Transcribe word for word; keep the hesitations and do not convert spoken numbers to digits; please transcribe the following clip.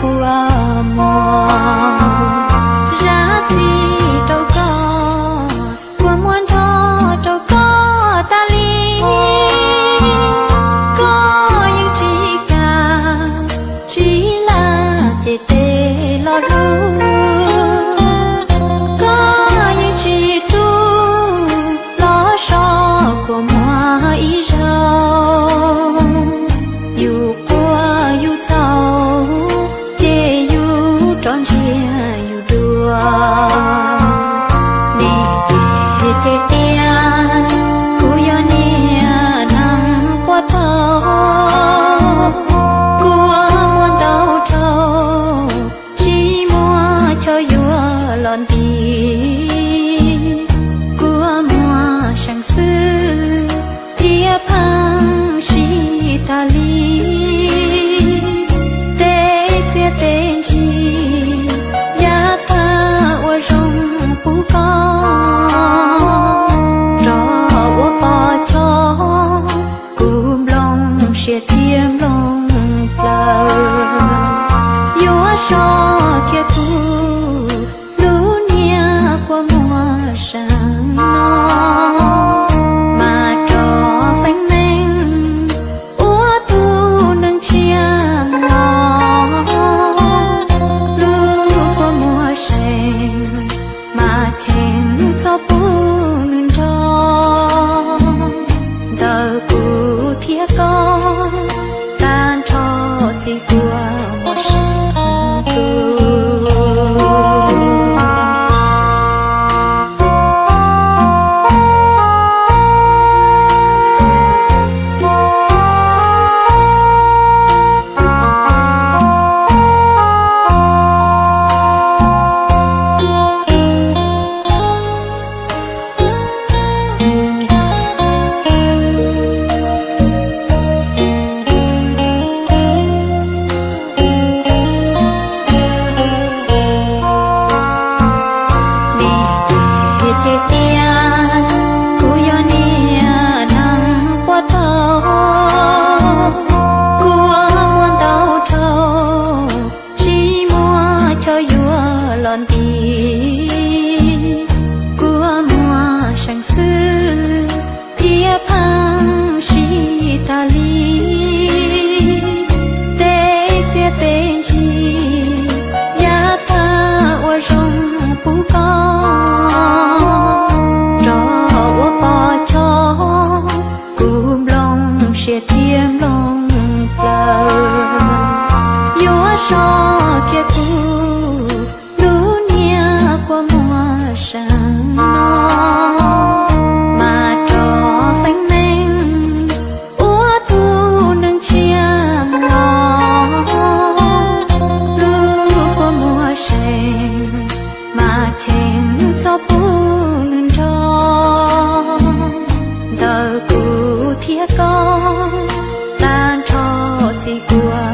của mùa ra thì đâu có của muôn thọ đâu có ta li có những chỉ cả chỉ là chỉ tê lo lu có những chỉ tu lo so của mùa ý rau dù qua dù giàu chê dù tròn chia dù đùa đi chê chê tia cô yo nia nắng qua thâu của muôn đau thâu chỉ mua cho vua lon tì của mua sang sư tia phăng si ta li tê tia tên chi ya ta ô rong pu con cho ô bò cho cùm lòng xia tiêm lòng lờ yo so kia tu lu nia qua mùa sáng nó mà cho phanh men úa tu nâng chia mò lu qua mùa sen mà thêm cho pu nâng cho đời cụ thiết con tan cho gì của mùa sáng tu lon tì của mùa sang sư tia phăng si ta li tê tia tên chi ya ta ô rong pu con cho ô bò cho cùm lòng xia tiêm lòng lờ yo so kia tu qua mùa sáng nó mà cho phanh men úa tu nâng chia mò lu qua mùa sen mà thêm cho pu nâng cho đời cụ thiết con tan cho gì của